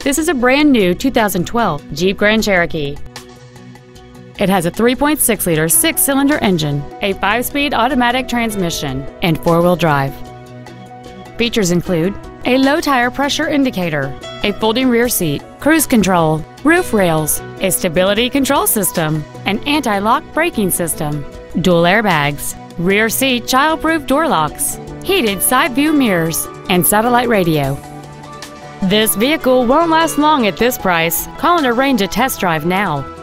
This is a brand new 2012 Jeep Grand Cherokee. It has a 3.6-liter six-cylinder engine, a 5-speed automatic transmission, and four-wheel drive. Features include a low tire pressure indicator, a folding rear seat, cruise control, roof rails, a stability control system, an anti-lock braking system, dual airbags, rear seat child-proof door locks, heated side view mirrors, and satellite radio. This vehicle won't last long at this price. Call and arrange a test drive now.